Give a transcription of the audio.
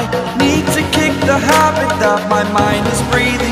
I need to kick the habit that my mind is breathing